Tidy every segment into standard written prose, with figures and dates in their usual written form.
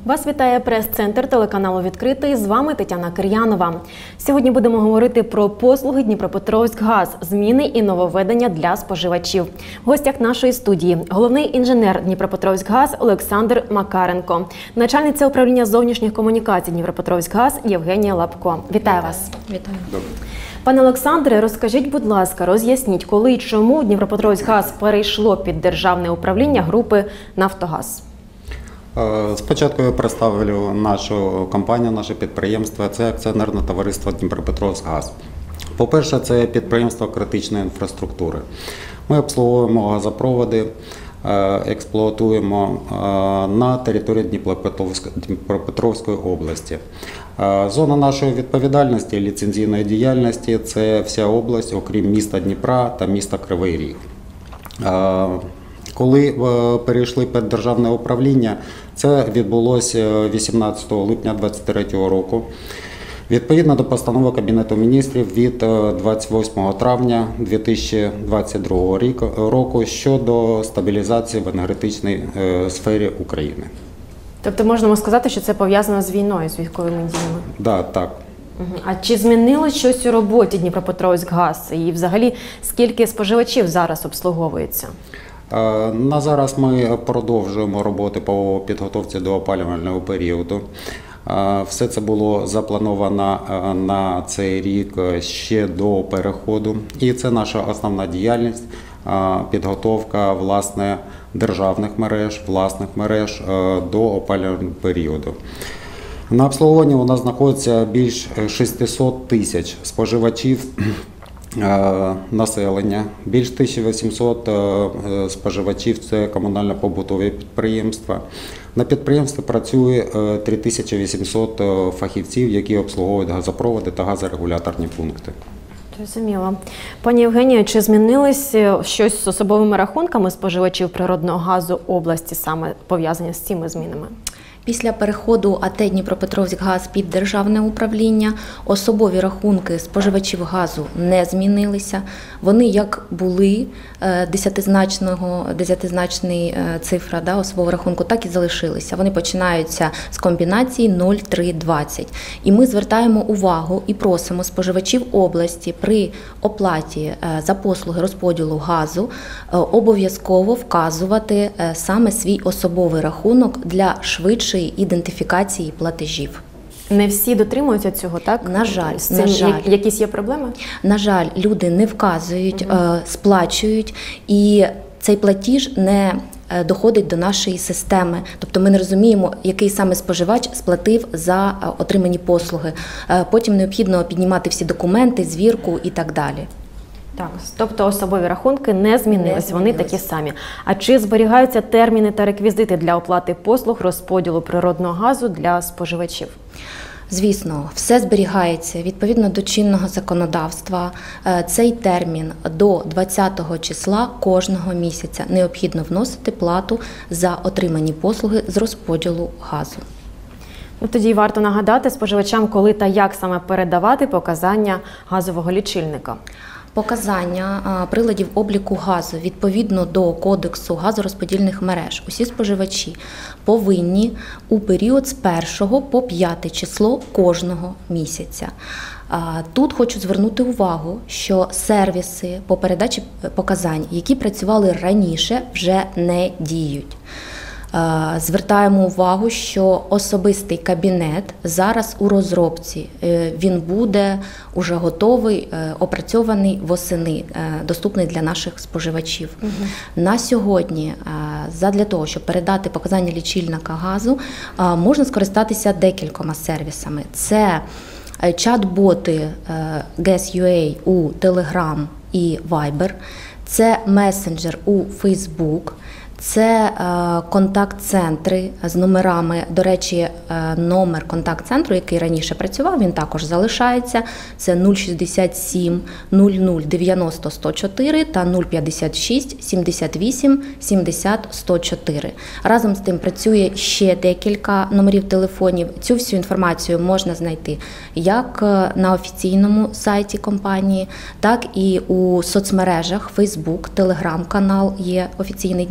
Вас вітає прес-центр телеканалу «Відкритий». З вами Тетяна Кир'янова. Сьогодні будемо говорити про послуги Дніпропетровськгаз, зміни і нововведення для споживачів. В гостях нашої студії головний інженер Дніпропетровськгаз Олександр Макаренко, начальниця управління зовнішніх комунікацій Дніпропетровськгаз Євгенія Лапко. Вітаю вас. Вітаю. Добре. Пане Олександре, розкажіть, будь ласка, роз'ясніть, коли і чому Дніпропетровськгаз перейшло під державне управління групи «Нафтогаз». Спочатку я представлю нашу компанію, наше підприємство. Це акціонерне товариство Дніпропетровськгаз. По-перше, це підприємство критичної інфраструктури. Ми обслуговуємо газопроводи, експлуатуємо на території Дніпропетровської області. Зона нашої відповідальності, ліцензійної діяльності – це вся область, окрім міста Дніпра та міста Кривий Ріг. Коли перейшли під державне управління, це відбулося 18 липня 2023 року. Відповідно до постанови Кабінету міністрів від 28 травня 2022 року щодо стабілізації в енергетичній сфері України. Тобто можемо сказати, що це пов'язано з війною, з військовими діями? Да, так. А чи змінилось щось у роботі Дніпропетровськгаз? І взагалі, скільки споживачів зараз обслуговується? На зараз ми продовжуємо роботи по підготовці до опалювального періоду. Все це було заплановано на цей рік ще до переходу. І це наша основна діяльність – підготовка власне державних мереж до опалювального періоду. На обслуговуванні у нас знаходиться більш 600 тисяч споживачів населення, більш 1800 споживачів – це комунально-побутові підприємства. На підприємстві працює 3800 фахівців, які обслуговують газопроводи та газорегуляторні пункти. Зрозуміло. Пані Євгенія, чи змінилось щось з особовими рахунками споживачів природного газу області, саме пов'язані з цими змінами? Після переходу АТ Дніпропетровськгаз під державне управління особові рахунки споживачів газу не змінилися. Вони як були, десятизначна цифра особового рахунку, так і залишилися. Вони починаються з комбінації 0,320. І ми звертаємо увагу і просимо споживачів області при оплаті за послуги розподілу газу обов'язково вказувати саме свій особовий рахунок для швидшої ідентифікації платежів. Не всі дотримуються цього, так? На жаль. Якісь є проблеми? На жаль, люди не вказують, сплачують, і цей платіж не доходить до нашої системи. Тобто ми не розуміємо, який саме споживач сплатив за отримані послуги. Потім необхідно піднімати всі документи, звірку і так далі. Так, тобто особові рахунки не змінились, вони такі самі. А чи зберігаються терміни та реквізити для оплати послуг розподілу природного газу для споживачів? Звісно, все зберігається відповідно до чинного законодавства. Цей термін до 20-го числа кожного місяця необхідно вносити плату за отримані послуги з розподілу газу. Тоді варто нагадати споживачам, коли та як саме передавати показання газового лічильника. Показання приладів обліку газу відповідно до Кодексу газорозподільних мереж. Усі споживачі повинні у період з 1 по 5 число кожного місяця. Тут хочу звернути увагу, що сервіси по передачі показань, які працювали раніше, вже не діють. Звертаємо увагу, що особистий кабінет зараз у розробці. Він буде уже готовий, опрацьований восени, доступний для наших споживачів. На сьогодні, задля того, щоб передати показання лічильника газу, можна скористатися декількома сервісами. Це чат-боти Gas.ua у Telegram і Viber, це месенджер у Facebook, це контакт-центри з номерами. До речі, номер контакт-центру, який раніше працював, він також залишається. Це 067 00 90 104 та 056 78 70 104. Разом з тим працює ще декілька номерів телефонів. Цю всю інформацію можна знайти як на офіційному сайті компанії, так і у соцмережах Facebook, Telegram-канал є офіційний Дніпропетровський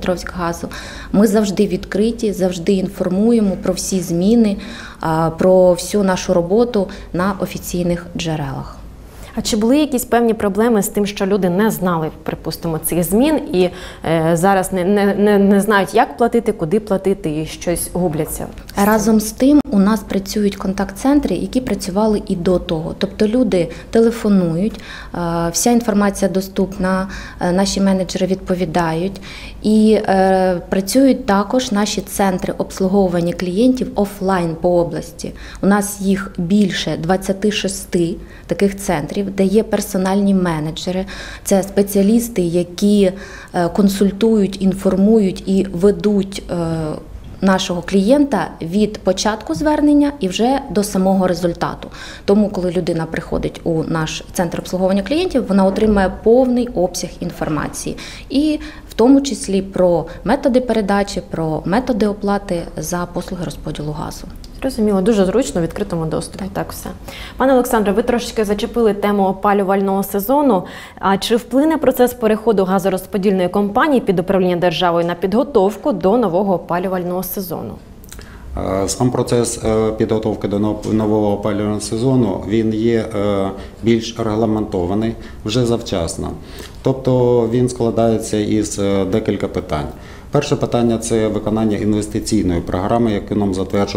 Дніпропетровськгазу. Ми завжди відкриті, завжди інформуємо про всі зміни, про всю нашу роботу на офіційних джерелах. А чи були якісь певні проблеми з тим, що люди не знали, припустимо, цих змін і зараз не знають, як платити, куди платити і щось губляться? Разом з тим у нас працюють контакт-центри, які працювали і до того. Тобто люди телефонують, вся інформація доступна, наші менеджери відповідають. І працюють також наші центри обслуговування клієнтів офлайн по області. У нас їх більше 26 таких центрів, де є персональні менеджери. Це спеціалісти, які консультують, інформують і ведуть нашого клієнта від початку звернення і вже до самого результату. Тому, коли людина приходить у наш центр обслуговування клієнтів, вона отримує повний обсяг інформації. І в тому числі про методи передачі, про методи оплати за послуги розподілу газу. Зрозуміло, дуже зручно в відкритому доступі. Так все. Пане Олександре, ви трошки зачепили тему опалювального сезону. А чи вплине процес переходу газорозподільної компанії під управління державою на підготовку до нового опалювального сезону? Сам процес підготовки до нового опалювального сезону, він є більш регламентований вже завчасно. Тобто він складається із декілька питань. Перше питання – це виконання інвестиційної програми, яку нам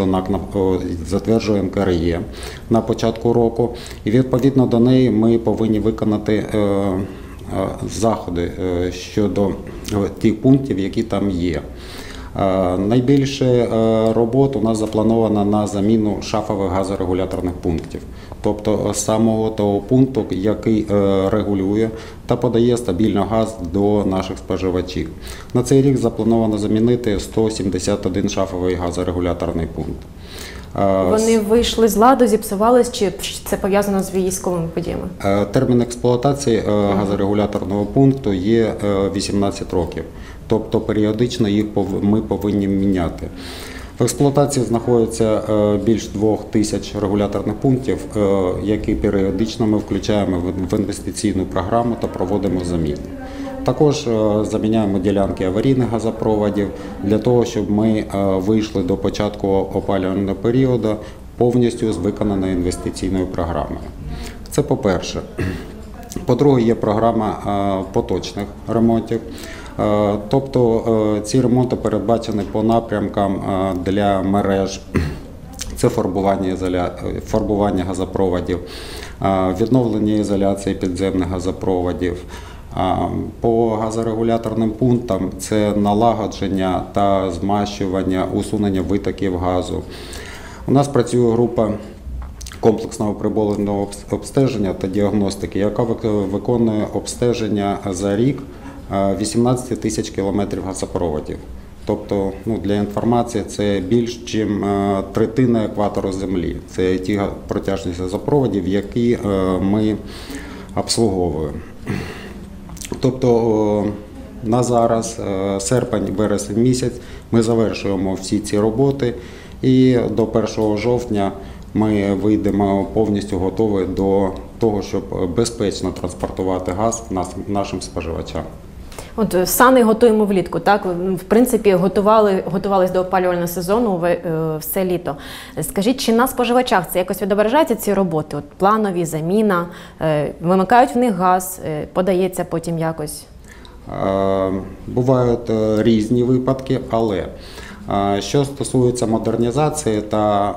затверджує НКРЕ на початку року. І відповідно до неї ми повинні виконати заходи щодо тих пунктів, які там є. Найбільше робот у нас заплановано на заміну шафових газорегуляторних пунктів, тобто самого того пункту, який регулює та подає стабільно газ до наших споживачів. На цей рік заплановано замінити 171 шафовий газорегуляторний пункт. Вони вийшли з ладу, зіпсувались, чи це пов'язано з військовими подіями? Термін експлуатації газорегуляторного пункту є 18 років. Тобто періодично їх ми повинні міняти. В експлуатації знаходиться більш 2000 регуляторних пунктів, які періодично ми включаємо в інвестиційну програму та проводимо заміни. Також заміняємо ділянки аварійних газопроводів для того, щоб ми вийшли до початку опалювального періоду повністю з виконаною інвестиційною програмою. Це по-перше. По-друге, є програма поточних ремонтів. Тобто ці ремонти передбачені по напрямкам для мереж, це фарбування газопроводів, відновлення ізоляції підземних газопроводів. По газорегуляторним пунктам це налагодження та змащування, усунення витоків газу. У нас працює група комплексного приборного обстеження та діагностики, яка виконує обстеження за рік 18 тисяч кілометрів газопроводів. Тобто, для інформації, це більш ніж третина екватору Землі. Це ті протяжність газопроводів, які ми обслуговуємо. Тобто на зараз, серпень-вересень місяць, ми завершуємо всі ці роботи і до 1 жовтня ми вийдемо повністю готові до того, щоб безпечно транспортувати газ нашим споживачам. От сани готуємо влітку, так? В принципі, готувались до опалювального сезону все літо. Скажіть, чи на споживачах це якось відображається, ці роботи? От планові, заміна, вимикають в них газ, подається потім якось? Бувають різні випадки, але що стосується модернізації та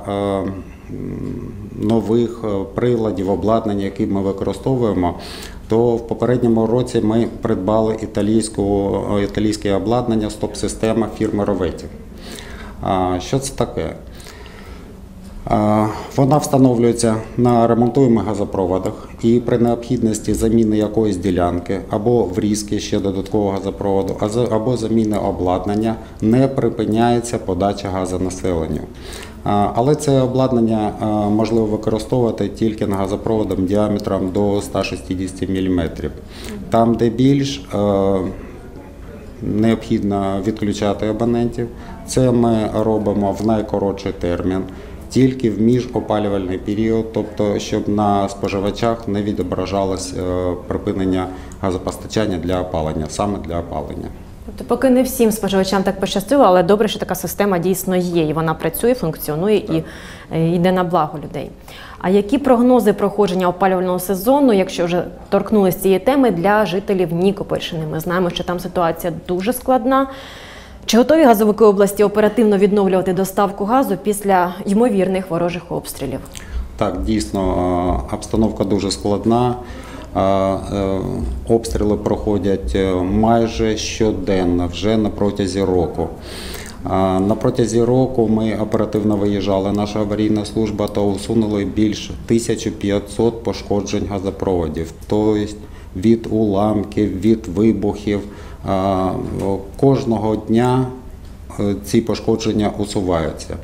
нових приладів, обладнання, які ми використовуємо, то в попередньому році ми придбали італійське обладнання стоп-система фірми Rovetti. Що це таке? Вона встановлюється на ремонтуємих газопроводах і при необхідності заміни якоїсь ділянки або врізки ще додаткового газопроводу, або заміни обладнання не припиняється подача газу населенню. Але це обладнання можливо використовувати тільки на газопроводом діаметром до 160 мм. Там, де більш необхідно відключати абонентів, це ми робимо в найкоротший термін, тільки в міжопалювальний період, тобто щоб на споживачах не відображалось припинення газопостачання для опалення, саме для опалення. Тобто поки не всім споживачам так пощастило, але добре, що така система дійсно є, і вона працює, функціонує і йде на благо людей. А які прогнози проходження опалювального сезону, якщо вже торкнулися цієї теми, для жителів Нікопольщини? Ми знаємо, що там ситуація дуже складна. Чи готові газовики області оперативно відновлювати доставку газу після ймовірних ворожих обстрілів? Так, дійсно, обстановка дуже складна. Обстріли проходять майже щоденно, вже на протязі року. На протязі року ми оперативно виїжджали, наша аварійна служба, та усунули більше 1500 пошкоджень газопроводів, тобто від уламків, від вибухів. Кожного дня ці пошкодження усуваються.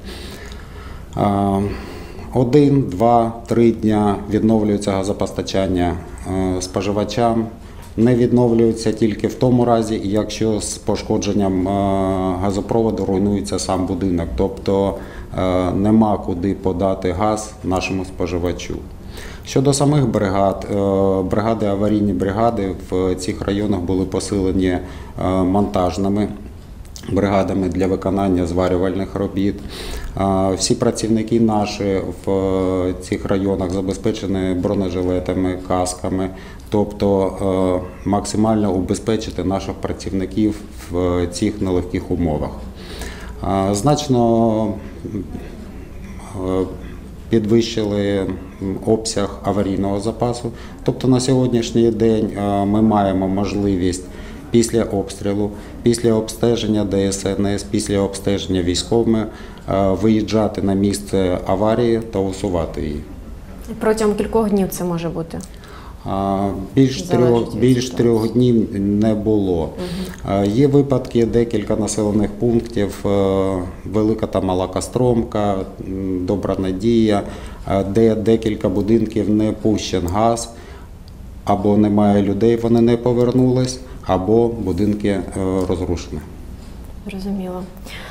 1, 2, 3 дня відновлюється газопостачання споживачам. Не відновлюється тільки в тому разі, якщо з пошкодженням газопроводу руйнується сам будинок, тобто нема куди подати газ нашому споживачу. Щодо самих бригад, аварійні бригади в цих районах були посилені монтажними бригадами для виконання зварювальних робіт. Всі працівники наші в цих районах забезпечені бронежилетами, касками, тобто максимально убезпечити наших працівників в цих нелегких умовах. Значно підвищили обсяг аварійного запасу, тобто на сьогоднішній день ми маємо можливість після обстрілу, після обстеження ДСНС, після обстеження військовими виїжджати на місце аварії та усувати її. Протягом кількох днів це може бути? Більш 3 днів не було. Є випадки, декілька населених пунктів, Велика та Мала Костромка, Добра Надія, де декілька будинків не пущен газ, або немає людей, вони не повернулись, або будинки розрушені. Зрозуміло.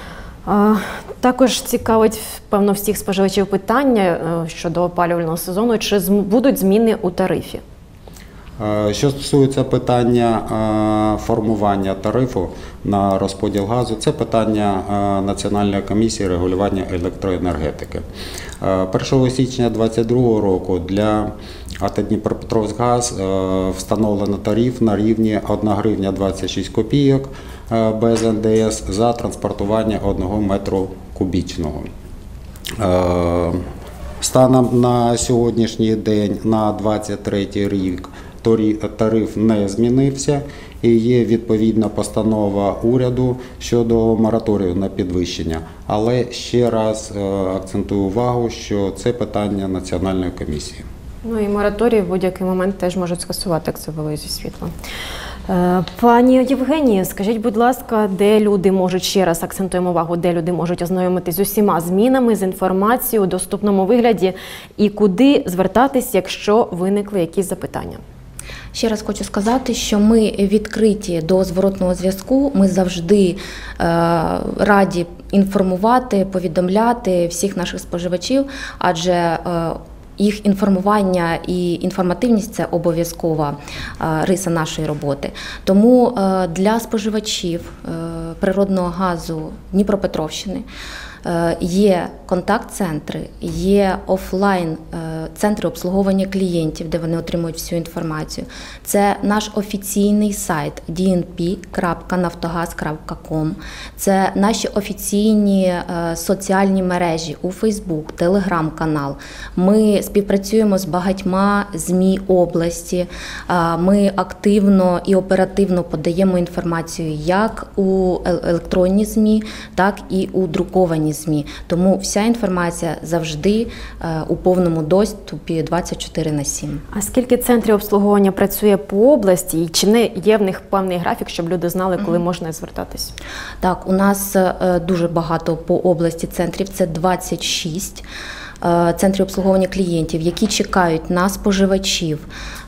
Також цікавить, певно, всіх споживачів питання щодо опалювального сезону, чи будуть зміни у тарифі? Що стосується питання формування тарифу на розподіл газу, це питання Національної комісії регулювання електроенергетики. 1 січня 2022 року для АТ «Дніпропетровськгаз» встановлено тариф на рівні 1 гривня 26 копійок без НДС за транспортування 1 метру кубічного. Станом на сьогоднішній день, на 2023 рік, тариф не змінився і є відповідна постанова уряду щодо мораторію на підвищення. Але ще раз акцентую увагу, що це питання Національної комісії. Ну і мораторій в будь-який момент теж можуть скасувати, як це було зі світлом. Пані Євгенію, скажіть, будь ласка, де люди можуть, ще раз акцентуємо увагу, де люди можуть ознайомитись з усіма змінами, з інформацією у доступному вигляді і куди звертатись, якщо виникли якісь запитання? Ще раз хочу сказати, що ми відкриті до зворотного зв'язку, ми завжди раді інформувати, повідомляти всіх наших споживачів, адже їх інформування і інформативність – це обов'язкова риса нашої роботи. Тому для споживачів природного газу Дніпропетровщини є контакт-центри, є офлайн-центри обслуговування клієнтів, де вони отримують всю інформацію. Це наш офіційний сайт dnp.naftogaz.com. Це наші офіційні соціальні мережі у Facebook, Telegram-канал. Ми співпрацюємо з багатьма ЗМІ області. Ми активно і оперативно подаємо інформацію як у електронні ЗМІ, так і у друковані ЗМІ. Тому вся інформація завжди у повному доступі 24/7. А скільки центрів обслуговування працює по області? І чи не є в них певний графік, щоб люди знали, коли можна звертатись? Так, у нас дуже багато по області центрів, це 26 центрів обслуговування клієнтів, які чекають на споживачів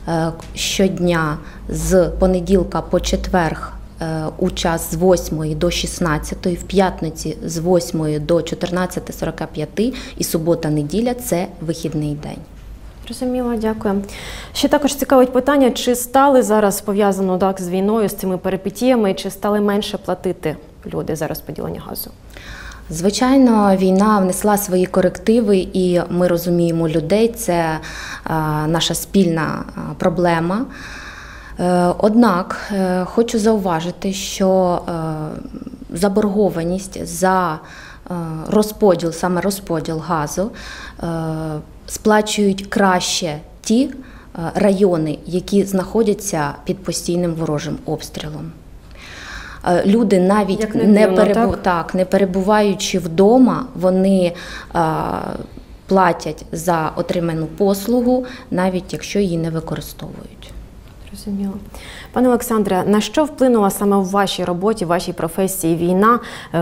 щодня з понеділка по четверг у час з 8 до 16, в п'ятниці з 8 до 14:45 і субота-неділя – це вихідний день. Зрозуміло, дякую. Ще також цікавить питання, чи стали зараз пов'язано так з війною, з цими перипетіями, чи стали менше платити люди за розподілення газу? Звичайно, війна внесла свої корективи, і ми розуміємо людей, це наша спільна проблема. Однак хочу зауважити, що заборгованість за розподіл, саме розподіл газу, сплачують краще ті райони, які знаходяться під постійним ворожим обстрілом. Люди навіть не перебуваючи вдома, вони платять за отриману послугу, навіть якщо її не використовують. Зрозуміло. Пане Олександре, на що вплинула саме в вашій роботі, в вашій професії війна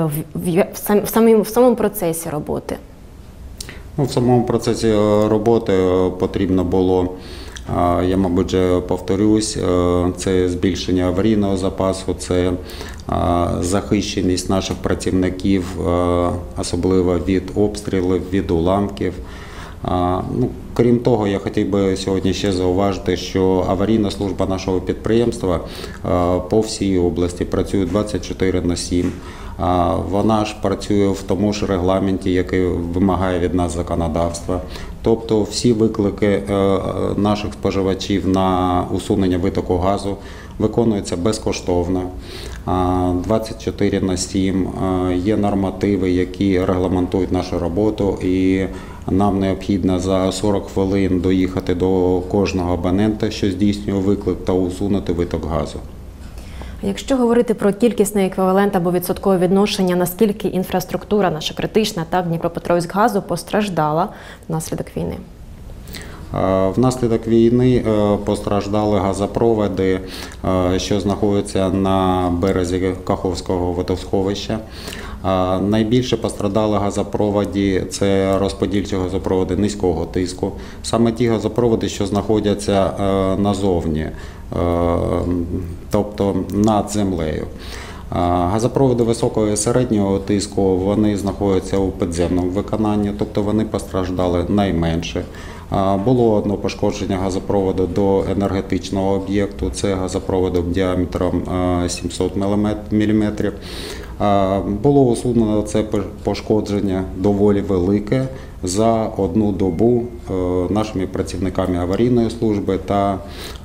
в самому процесі роботи? В самому процесі роботи потрібно було, я, мабуть, вже повторюсь, це збільшення аварійного запасу, це захищеність наших працівників, особливо від обстрілів, від уламків. Крім того, я хотів би сьогодні ще зауважити, що аварійна служба нашого підприємства по всій області працює 24/7. Вона ж працює в тому ж регламенті, який вимагає від нас законодавства. Тобто всі виклики наших споживачів на усунення витоку газу виконуються безкоштовно. 24/7 є нормативи, які регламентують нашу роботу, і нам необхідно за 40 хвилин доїхати до кожного абонента, що здійснює виклик, та усунути виток газу. Якщо говорити про кількісний еквівалент або відсоткове відношення, наскільки інфраструктура наша критична, так, Дніпропетровськгазу постраждала внаслідок війни? Внаслідок війни постраждали газопроводи, що знаходяться на березі Каховського водосховища. Найбільше постраждали газопроводи – це розподільчі газопроводи низького тиску. Саме ті газопроводи, що знаходяться назовні, тобто над землею. Газопроводи високого і середнього тиску, вони знаходяться у підземному виконанні, тобто вони постраждали найменше. Було одне пошкодження газопроводу до енергетичного об'єкту, це газопроводом діаметром 700 мм. Було усунено це пошкодження доволі велике за одну добу нашими працівниками аварійної служби та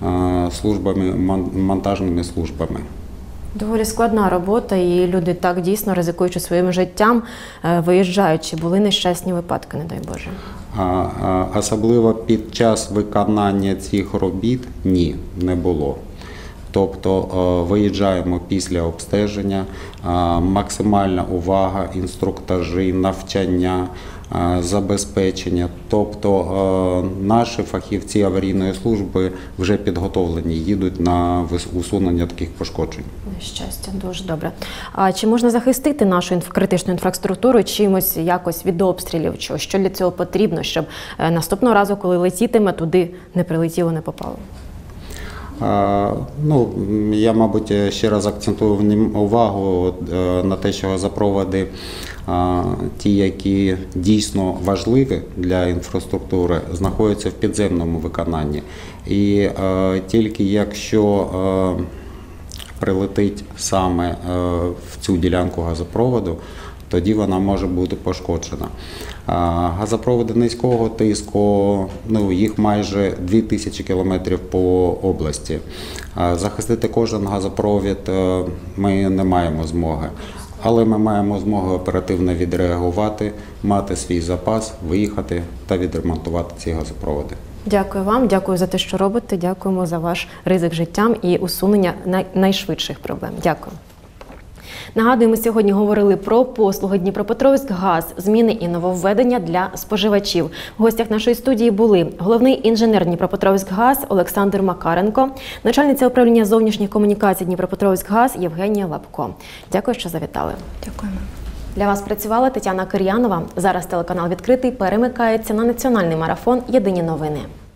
монтажними службами. Доволі складна робота, і люди так дійсно, ризикуючи своїм життям, виїжджаючи, були нещасні випадки, не дай Боже. Особливо під час виконання цих робіт ні, не було. Тобто виїжджаємо після обстеження, максимальна увага, інструктажі, навчання, забезпечення. Тобто наші фахівці аварійної служби вже підготовлені, їдуть на усунення таких пошкоджень. Щастя, дуже добре. А чи можна захистити нашу критичну інфраструктуру чимось якось від обстрілів? Що для цього потрібно, щоб наступного разу, коли летітиме, туди не прилетіло, не попало? Я, мабуть, ще раз акцентую увагу на те, що газопроводи, ті, які дійсно важливі для інфраструктури, знаходяться в підземному виконанні. І тільки якщо прилетить саме в цю ділянку газопроводу, тоді вона може бути пошкоджена. Газопроводи низького тиску, їх майже 2000 кілометрів по області. Захистити кожен газопровід ми не маємо змоги. Але ми маємо змогу оперативно відреагувати, мати свій запас, виїхати та відремонтувати ці газопроводи. Дякую вам, дякую за те, що робите, дякуємо за ваш ризик життям і усунення найшвидших проблем. Дякую. Нагадую, ми сьогодні говорили про послуги Дніпропетровськгаз, зміни і нововведення для споживачів. В гостях нашої студії були головний інженер Дніпропетровськгаз Олександр Макаренко, начальниця управління зовнішніх комунікацій Дніпропетровськгаз Євгенія Лапко. Дякую, що завітали. Дякуємо. Для вас працювала Тетяна Кир'янова. Зараз телеканал «Відкритий» перемикається на національний марафон «Єдині новини».